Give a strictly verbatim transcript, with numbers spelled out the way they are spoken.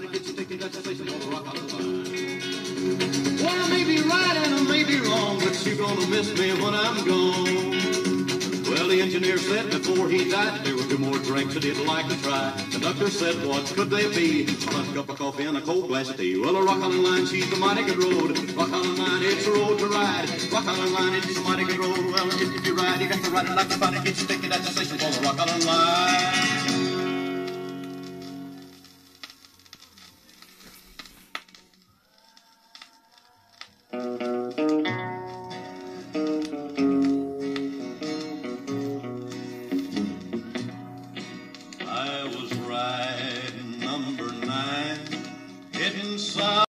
it gets sticky, that's the station on the Rock Island Line. Well, I may be right and I may be wrong, but you're gonna miss me when I'm gone. Well, the engineer said before he died there were two more drinks that he'd like to try. The conductor said, what could they be? A hot cup of coffee and a cold glass of tea. Well, a Rock Island Line, she's a mighty good road. Rock Island Line, it's a road to ride. Rock Island Line, it's a mighty good road. Well, if you ride, you got to ride it like a body. Get sticky, that's the station for the Rock Island Line.